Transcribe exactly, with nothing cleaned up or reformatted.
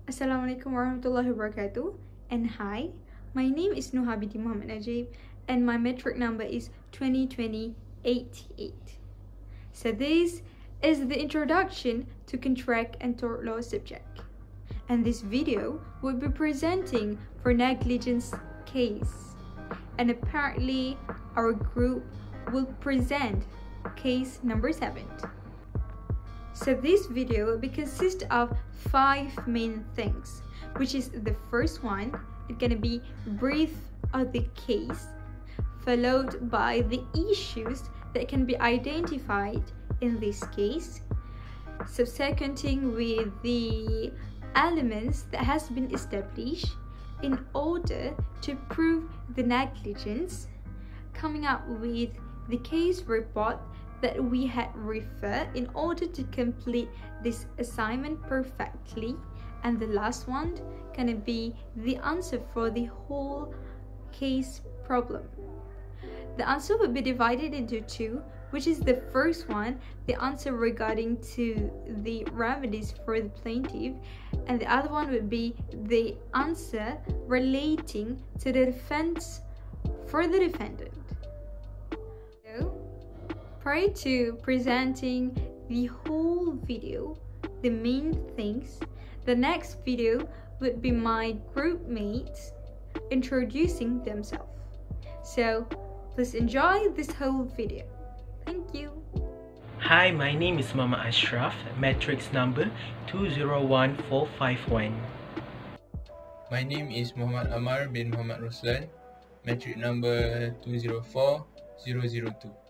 Assalamualaikum warahmatullahi wabarakatuh, and hi, my name is Nuha binti Muhammad Najib and my metric number is twenty twenty eighty-eight. So this is the introduction to contract and tort law subject, and this video will be presenting for negligence case, and apparently our group will present case number seven. So this video will be consist of five main things, which is the first one, it's gonna be brief of the case, followed by the issues that can be identified in this case, subsequenting with the elements that has been established in order to prove the negligence, coming up with the case report that we had referred in order to complete this assignment perfectly, and the last one gonna be the answer for the whole case problem. The answer will be divided into two, which is the first one, the answer regarding to the remedies for the plaintiff, and the other one would be the answer relating to the defense for the defendant. So, prior to presenting the whole video, the main things, the next video would be my group mates introducing themselves. So please enjoy this whole video. Thank you. Hi, my name is Mama Ashraf, matrix number two zero one four five one. My name is Muhammad Amar bin Muhammad Roslan, matric number two zero four zero zero two.